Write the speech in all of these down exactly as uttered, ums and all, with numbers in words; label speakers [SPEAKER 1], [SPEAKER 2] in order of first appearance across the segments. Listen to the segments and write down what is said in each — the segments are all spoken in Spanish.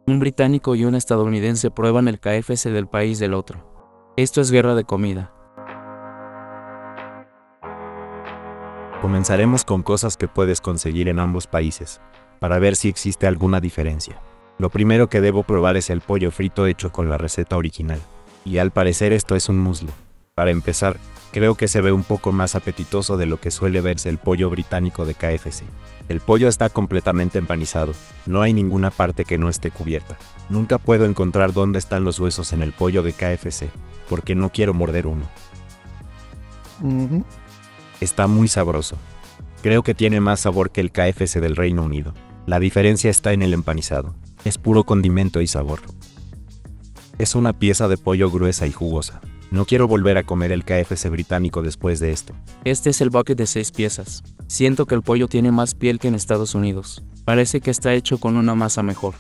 [SPEAKER 1] Un británico y un estadounidense prueban el K F C del país del otro. Esto es guerra de comida.
[SPEAKER 2] Comenzaremos con cosas que puedes conseguir en ambos países, para ver si existe alguna diferencia. Lo primero que debo probar es el pollo frito hecho con la receta original. Y al parecer esto es un muslo. Para empezar, creo que se ve un poco más apetitoso de lo que suele verse el pollo británico de K F C. El pollo está completamente empanizado, no hay ninguna parte que no esté cubierta. Nunca puedo encontrar dónde están los huesos en el pollo de K F C, porque no quiero morder uno.
[SPEAKER 3] Uh-huh.
[SPEAKER 2] Está muy sabroso. Creo que tiene más sabor que el K F C del Reino Unido. La diferencia está en el empanizado. Es puro condimento y sabor. Es una pieza de pollo gruesa y jugosa. No quiero volver a comer el K F C británico después de esto.
[SPEAKER 1] Este es el bucket de seis piezas. Siento que el pollo tiene más piel que en Estados Unidos. Parece que está hecho con una masa mejor.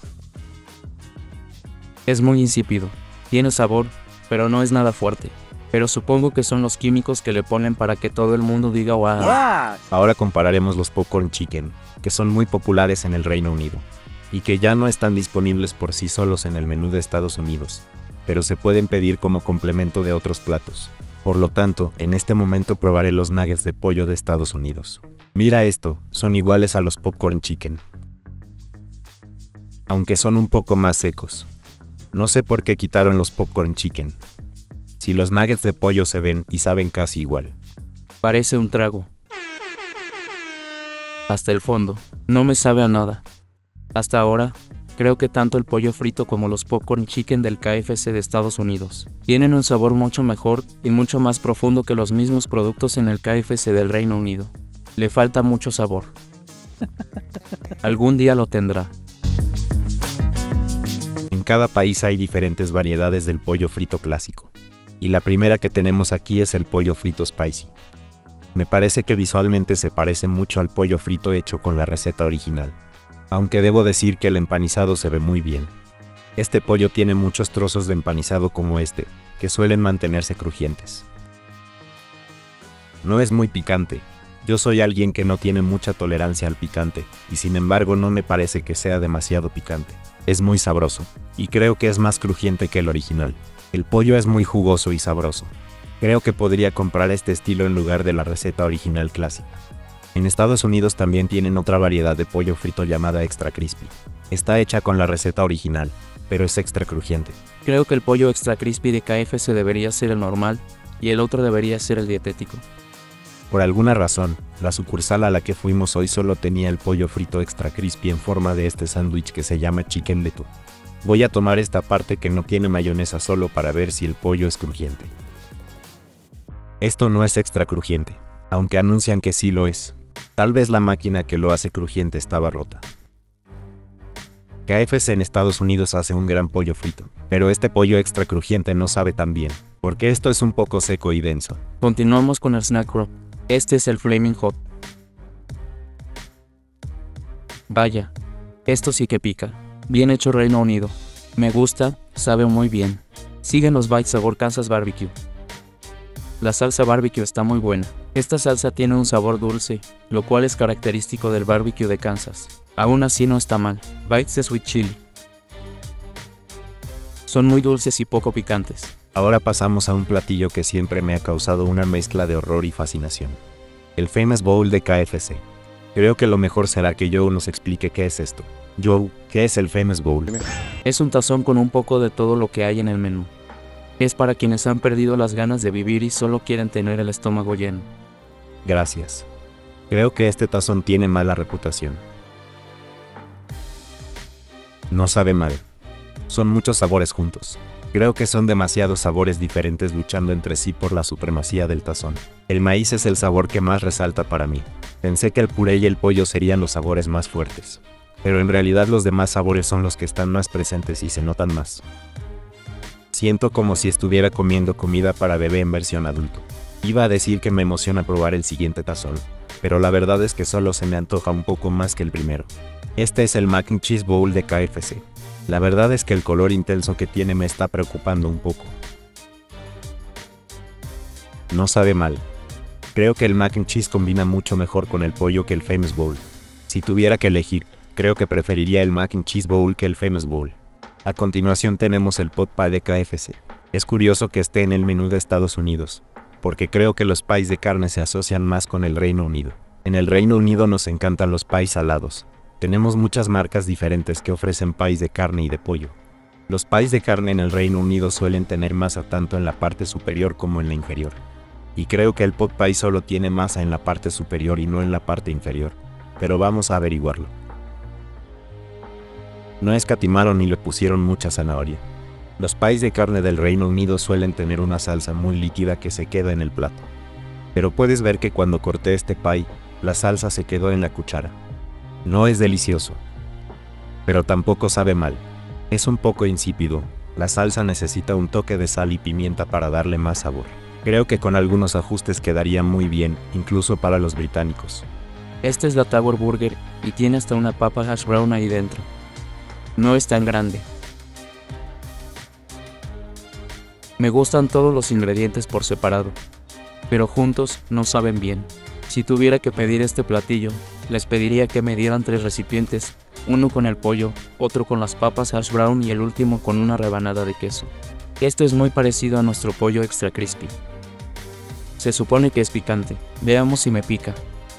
[SPEAKER 1] Es muy insípido. Tiene sabor, pero no es nada fuerte. Pero supongo que son los químicos que le ponen para que todo el mundo diga wow.
[SPEAKER 2] Ahora compararemos los popcorn chicken, que son muy populares en el Reino Unido, y que ya no están disponibles por sí solos en el menú de Estados Unidos, pero se pueden pedir como complemento de otros platos. Por lo tanto, en este momento probaré los nuggets de pollo de Estados Unidos. Mira esto, son iguales a los popcorn chicken, aunque son un poco más secos. No sé por qué quitaron los popcorn chicken, si los nuggets de pollo se ven y saben casi igual.
[SPEAKER 1] Parece un trago. Hasta el fondo, no me sabe a nada. Hasta ahora, creo que tanto el pollo frito como los popcorn chicken del K F C de Estados Unidos tienen un sabor mucho mejor y mucho más profundo que los mismos productos en el K F C del Reino Unido. Le falta mucho sabor. Algún día lo tendrá.
[SPEAKER 2] En cada país hay diferentes variedades del pollo frito clásico. Y la primera que tenemos aquí es el pollo frito spicy. Me parece que visualmente se parece mucho al pollo frito hecho con la receta original, aunque debo decir que el empanizado se ve muy bien. Este pollo tiene muchos trozos de empanizado como este, que suelen mantenerse crujientes. No es muy picante. Yo soy alguien que no tiene mucha tolerancia al picante, y sin embargo no me parece que sea demasiado picante. Es muy sabroso, y creo que es más crujiente que el original. El pollo es muy jugoso y sabroso. Creo que podría comprar este estilo en lugar de la receta original clásica. En Estados Unidos también tienen otra variedad de pollo frito llamada Extra Crispy. Está hecha con la receta original, pero es extra crujiente.
[SPEAKER 1] Creo que el pollo Extra Crispy de K F C debería ser el normal, y el otro debería ser el dietético.
[SPEAKER 2] Por alguna razón, la sucursal a la que fuimos hoy solo tenía el pollo frito Extra Crispy en forma de este sándwich que se llama Chicken Lettuce. Voy a tomar esta parte que no tiene mayonesa solo para ver si el pollo es crujiente. Esto no es extra crujiente, aunque anuncian que sí lo es. Tal vez la máquina que lo hace crujiente estaba rota. K F C en Estados Unidos hace un gran pollo frito, pero este pollo extra crujiente no sabe tan bien, porque esto es un poco seco y denso.
[SPEAKER 1] Continuamos con el Snack Wrap. Este es el Flaming Hot. Vaya, esto sí que pica. Bien hecho Reino Unido. Me gusta, sabe muy bien. Siguen los bites sabor Kansas Barbecue. La salsa barbecue está muy buena. Esta salsa tiene un sabor dulce, lo cual es característico del barbecue de Kansas. Aún así no está mal. Bites de sweet chili. Son muy dulces y poco picantes.
[SPEAKER 2] Ahora pasamos a un platillo que siempre me ha causado una mezcla de horror y fascinación. El Famous Bowl de K F C. Creo que lo mejor será que Joe nos explique qué es esto. Joe, ¿qué es el Famous Bowl?
[SPEAKER 1] Es un tazón con un poco de todo lo que hay en el menú. Es para quienes han perdido las ganas de vivir y solo quieren tener el estómago lleno.
[SPEAKER 2] Gracias. Creo que este tazón tiene mala reputación. No sabe mal. Son muchos sabores juntos. Creo que son demasiados sabores diferentes luchando entre sí por la supremacía del tazón. El maíz es el sabor que más resalta para mí. Pensé que el puré y el pollo serían los sabores más fuertes, pero en realidad los demás sabores son los que están más presentes y se notan más. Siento como si estuviera comiendo comida para bebé en versión adulto. Iba a decir que me emociona probar el siguiente tazón, pero la verdad es que solo se me antoja un poco más que el primero. Este es el Mac and Cheese Bowl de K F C. La verdad es que el color intenso que tiene me está preocupando un poco. No sabe mal. Creo que el Mac and Cheese combina mucho mejor con el pollo que el Famous Bowl. Si tuviera que elegir, creo que preferiría el Mac and Cheese Bowl que el Famous Bowl. A continuación tenemos el pot pie de K F C. Es curioso que esté en el menú de Estados Unidos, porque creo que los pies de carne se asocian más con el Reino Unido. En el Reino Unido nos encantan los pies salados. Tenemos muchas marcas diferentes que ofrecen pies de carne y de pollo. Los pies de carne en el Reino Unido suelen tener masa tanto en la parte superior como en la inferior. Y creo que el pot pie solo tiene masa en la parte superior y no en la parte inferior. Pero vamos a averiguarlo. No escatimaron ni le pusieron mucha zanahoria. Los pies de carne del Reino Unido suelen tener una salsa muy líquida que se queda en el plato. Pero puedes ver que cuando corté este pie, la salsa se quedó en la cuchara. No es delicioso, pero tampoco sabe mal. Es un poco insípido. La salsa necesita un toque de sal y pimienta para darle más sabor. Creo que con algunos ajustes quedaría muy bien, incluso para los británicos.
[SPEAKER 1] Esta es la Tower Burger y tiene hasta una papa hash brown ahí dentro. No es tan grande. Me gustan todos los ingredientes por separado, pero juntos no saben bien. Si tuviera que pedir este platillo, les pediría que me dieran tres recipientes, uno con el pollo, otro con las papas hash brown y el último con una rebanada de queso. Esto es muy parecido a nuestro pollo extra crispy. Se supone que es picante, veamos si me pica.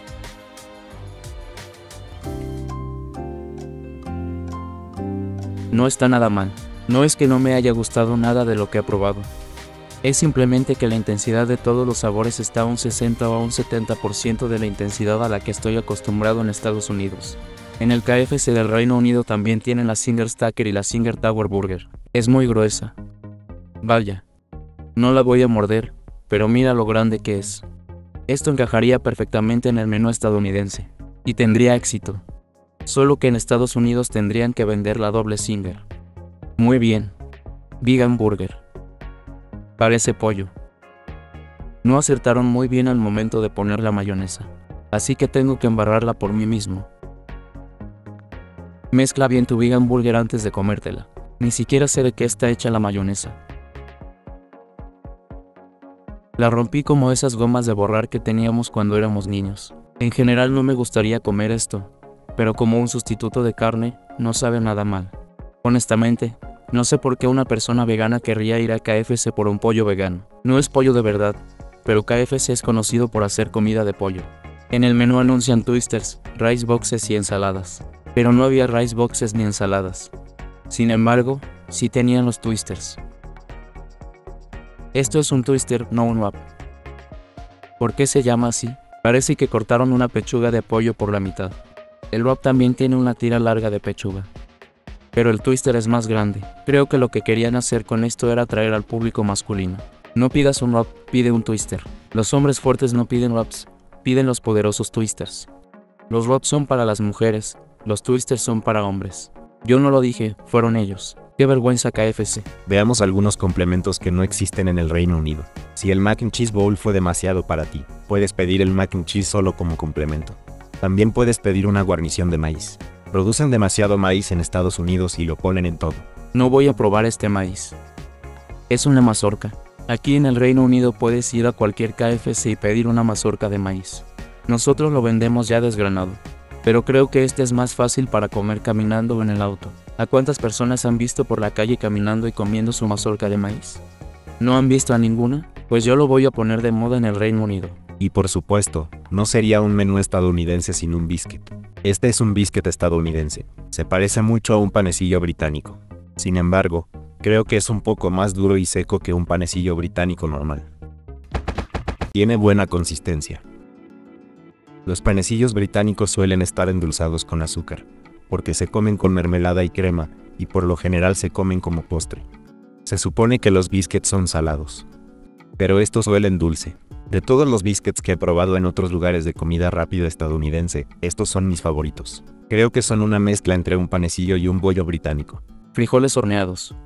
[SPEAKER 1] No está nada mal, no es que no me haya gustado nada de lo que he probado. Es simplemente que la intensidad de todos los sabores está a un sesenta o a un setenta por ciento de la intensidad a la que estoy acostumbrado en Estados Unidos. En el K F C del Reino Unido también tienen la Zinger Stacker y la Zinger Tower Burger. Es muy gruesa. Vaya. No la voy a morder, pero mira lo grande que es. Esto encajaría perfectamente en el menú estadounidense. Y tendría éxito. Solo que en Estados Unidos tendrían que vender la doble Zinger. Muy bien. Vegan Burger. Parece pollo. No acertaron muy bien al momento de poner la mayonesa, así que tengo que embarrarla por mí mismo. Mezcla bien tu vegan burger antes de comértela. Ni siquiera sé de qué está hecha la mayonesa. La rompí como esas gomas de borrar que teníamos cuando éramos niños. En general no me gustaría comer esto, pero como un sustituto de carne, no sabe nada mal. Honestamente, no sé por qué una persona vegana querría ir a K F C por un pollo vegano. No es pollo de verdad, pero K F C es conocido por hacer comida de pollo. En el menú anuncian twisters, rice boxes y ensaladas, pero no había rice boxes ni ensaladas. Sin embargo, sí tenían los twisters. Esto es un twister, no un wrap. ¿Por qué se llama así? Parece que cortaron una pechuga de pollo por la mitad. El wrap también tiene una tira larga de pechuga, pero el twister es más grande. Creo que lo que querían hacer con esto era atraer al público masculino. No pidas un wrap, pide un twister. Los hombres fuertes no piden wraps, piden los poderosos twisters. Los wraps son para las mujeres, los twisters son para hombres. Yo no lo dije, fueron ellos. Qué vergüenza K F C.
[SPEAKER 2] Veamos algunos complementos que no existen en el Reino Unido. Si el Mac and Cheese Bowl fue demasiado para ti, puedes pedir el Mac and Cheese solo como complemento. También puedes pedir una guarnición de maíz. Producen demasiado maíz en Estados Unidos y lo ponen en todo.
[SPEAKER 1] No voy a probar este maíz. Es una mazorca. Aquí en el Reino Unido puedes ir a cualquier K F C y pedir una mazorca de maíz. Nosotros lo vendemos ya desgranado, pero creo que este es más fácil para comer caminando o en el auto. ¿A cuántas personas han visto por la calle caminando y comiendo su mazorca de maíz? ¿No han visto a ninguna? Pues yo lo voy a poner de moda en el Reino Unido.
[SPEAKER 2] Y por supuesto, no sería un menú estadounidense sin un biscuit. Este es un biscuit estadounidense. Se parece mucho a un panecillo británico. Sin embargo, creo que es un poco más duro y seco que un panecillo británico normal. Tiene buena consistencia. Los panecillos británicos suelen estar endulzados con azúcar, porque se comen con mermelada y crema, y por lo general se comen como postre. Se supone que los biscuits son salados, pero estos huelen dulce. De todos los biscuits que he probado en otros lugares de comida rápida estadounidense, estos son mis favoritos. Creo que son una mezcla entre un panecillo y un bollo británico.
[SPEAKER 1] Frijoles horneados.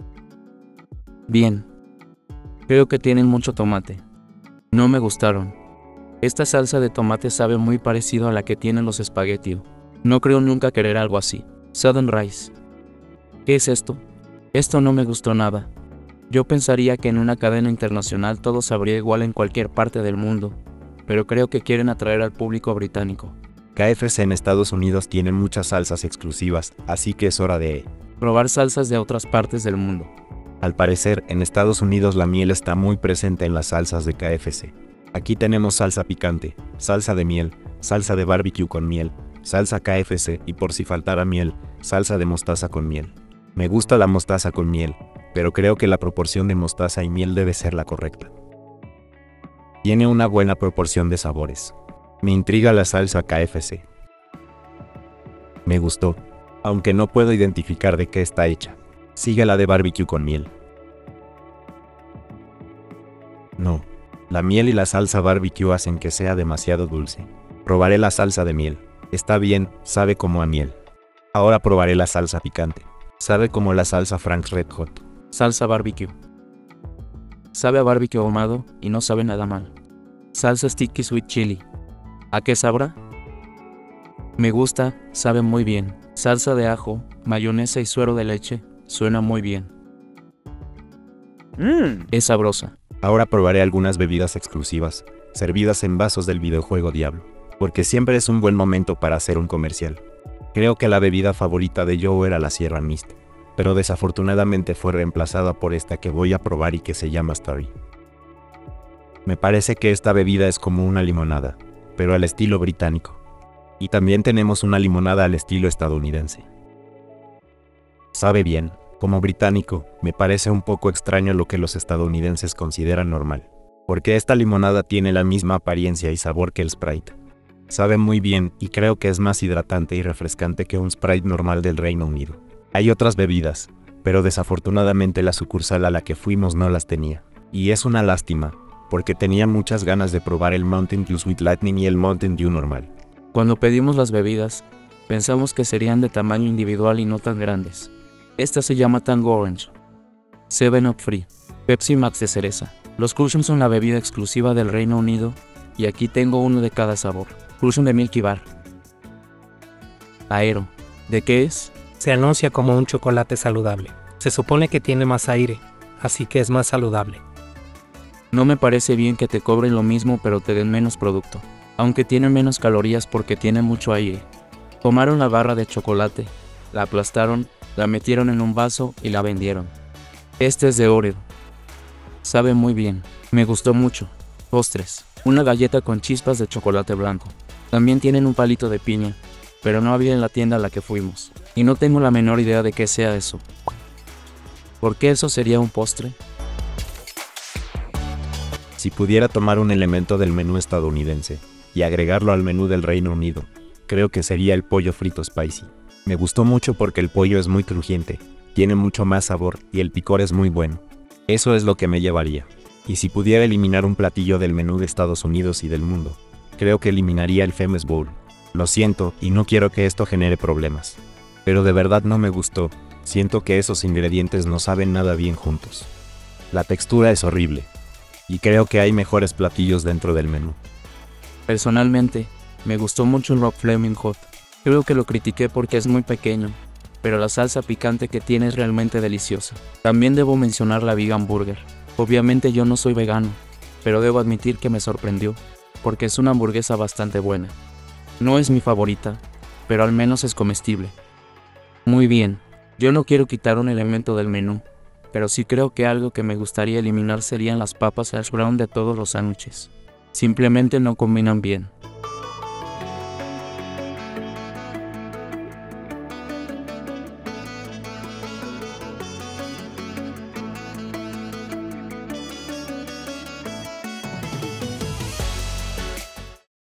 [SPEAKER 1] Bien. Creo que tienen mucho tomate. No me gustaron. Esta salsa de tomate sabe muy parecido a la que tienen los espagueti. No creo nunca querer algo así. Southern Rice. ¿Qué es esto? Esto no me gustó nada. Yo pensaría que en una cadena internacional todo sabría igual en cualquier parte del mundo, pero creo que quieren atraer al público británico.
[SPEAKER 2] K F C en Estados Unidos tiene muchas salsas exclusivas, así que es hora de
[SPEAKER 1] Probar salsas de otras partes del mundo.
[SPEAKER 2] Al parecer, en Estados Unidos la miel está muy presente en las salsas de K F C. Aquí tenemos salsa picante, salsa de miel, salsa de barbecue con miel, salsa K F C y por si faltara miel, salsa de mostaza con miel. Me gusta la mostaza con miel, pero creo que la proporción de mostaza y miel debe ser la correcta. Tiene una buena proporción de sabores. Me intriga la salsa K F C. Me gustó, aunque no puedo identificar de qué está hecha. Sigue la de barbecue con miel. No, la miel y la salsa barbecue hacen que sea demasiado dulce. Probaré la salsa de miel. Está bien, sabe como a miel. Ahora probaré la salsa picante. Sabe como la salsa Frank's Red Hot.
[SPEAKER 1] Salsa barbecue. Sabe a barbecue ahumado y no sabe nada mal. Salsa sticky sweet chili. ¿A qué sabrá? Me gusta, sabe muy bien. Salsa de ajo, mayonesa y suero de leche, suena muy bien. Mmm, es sabrosa.
[SPEAKER 2] Ahora probaré algunas bebidas exclusivas, servidas en vasos del videojuego Diablo, porque siempre es un buen momento para hacer un comercial. Creo que la bebida favorita de Joe era la Sierra Mist, pero desafortunadamente fue reemplazada por esta que voy a probar y que se llama Starry. Me parece que esta bebida es como una limonada, pero al estilo británico. Y también tenemos una limonada al estilo estadounidense. Sabe bien, como británico, me parece un poco extraño lo que los estadounidenses consideran normal, porque esta limonada tiene la misma apariencia y sabor que el Sprite. Sabe muy bien y creo que es más hidratante y refrescante que un Sprite normal del Reino Unido. Hay otras bebidas, pero desafortunadamente la sucursal a la que fuimos no las tenía. Y es una lástima, porque tenía muchas ganas de probar el Mountain Dew Sweet Lightning y el Mountain Dew normal.
[SPEAKER 1] Cuando pedimos las bebidas, pensamos que serían de tamaño individual y no tan grandes. Esta se llama Tango Orange. seven up Free. Pepsi Max de cereza. Los Crush'em son la bebida exclusiva del Reino Unido, y aquí tengo uno de cada sabor. Crush'em de Milky Bar. Aero. ¿De qué es?
[SPEAKER 4] Se anuncia como un chocolate saludable. Se supone que tiene más aire, así que es más saludable.
[SPEAKER 1] No me parece bien que te cobren lo mismo pero te den menos producto, aunque tiene menos calorías porque tiene mucho aire. Tomaron la barra de chocolate, la aplastaron, la metieron en un vaso y la vendieron. Este es de Oreo. Sabe muy bien, me gustó mucho. Postres, una galleta con chispas de chocolate blanco. También tienen un palito de piña, pero no había en la tienda a la que fuimos, y no tengo la menor idea de qué sea eso. ¿Por qué eso sería un postre?
[SPEAKER 2] Si pudiera tomar un elemento del menú estadounidense y agregarlo al menú del Reino Unido, creo que sería el pollo frito spicy. Me gustó mucho porque el pollo es muy crujiente, tiene mucho más sabor y el picor es muy bueno. Eso es lo que me llevaría. Y si pudiera eliminar un platillo del menú de Estados Unidos y del mundo, creo que eliminaría el Famous Bowl. Lo siento y no quiero que esto genere problemas. Pero de verdad no me gustó, siento que esos ingredientes no saben nada bien juntos. La textura es horrible. Y creo que hay mejores platillos dentro del menú.
[SPEAKER 1] Personalmente, me gustó mucho el Rock Flaming Hot. Creo que lo critiqué porque es muy pequeño, pero la salsa picante que tiene es realmente deliciosa. También debo mencionar la Vegan Burger. Obviamente yo no soy vegano, pero debo admitir que me sorprendió, porque es una hamburguesa bastante buena. No es mi favorita, pero al menos es comestible. Muy bien, yo no quiero quitar un elemento del menú, pero sí creo que algo que me gustaría eliminar serían las papas hash brown de todos los sándwiches. Simplemente no combinan bien.